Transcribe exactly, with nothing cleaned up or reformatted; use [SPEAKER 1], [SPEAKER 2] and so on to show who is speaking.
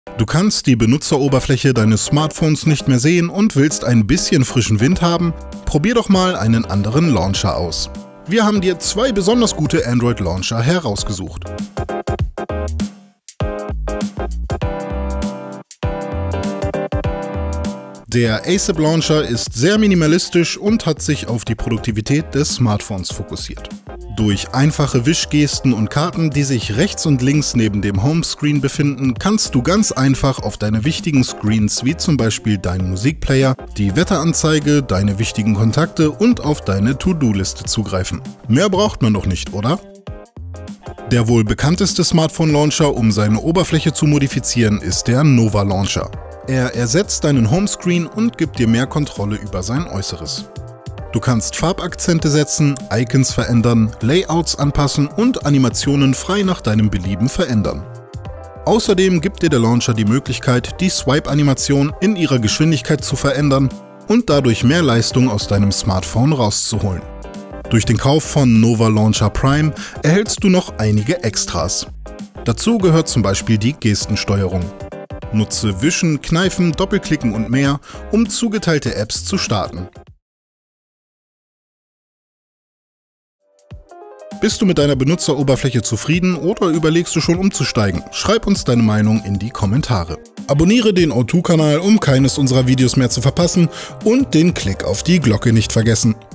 [SPEAKER 1] Du kannst die Benutzeroberfläche deines Smartphones nicht mehr sehen und willst ein bisschen frischen Wind haben? Probier doch mal einen anderen Launcher aus. Wir haben dir zwei besonders gute Android-Launcher herausgesucht. Der ASAP Launcher ist sehr minimalistisch und hat sich auf die Produktivität des Smartphones fokussiert. Durch einfache Wischgesten und Karten, die sich rechts und links neben dem Homescreen befinden, kannst du ganz einfach auf deine wichtigen Screens wie zum Beispiel deinen Musikplayer, die Wetteranzeige, deine wichtigen Kontakte und auf deine To-Do-Liste zugreifen. Mehr braucht man doch nicht, oder? Der wohl bekannteste Smartphone-Launcher, um seine Oberfläche zu modifizieren, ist der Nova Launcher. Er ersetzt deinen Homescreen und gibt dir mehr Kontrolle über sein Äußeres. Du kannst Farbakzente setzen, Icons verändern, Layouts anpassen und Animationen frei nach deinem Belieben verändern. Außerdem gibt dir der Launcher die Möglichkeit, die Swipe-Animation in ihrer Geschwindigkeit zu verändern und dadurch mehr Leistung aus deinem Smartphone rauszuholen. Durch den Kauf von Nova Launcher Prime erhältst du noch einige Extras. Dazu gehört zum Beispiel die Gestensteuerung. Nutze Wischen, Kneifen, Doppelklicken und mehr, um zugeteilte Apps zu starten. Bist du mit deiner Benutzeroberfläche zufrieden oder überlegst du schon umzusteigen? Schreib uns deine Meinung in die Kommentare. Abonniere den O zwei Kanal, um keines unserer Videos mehr zu verpassen und den Klick auf die Glocke nicht vergessen.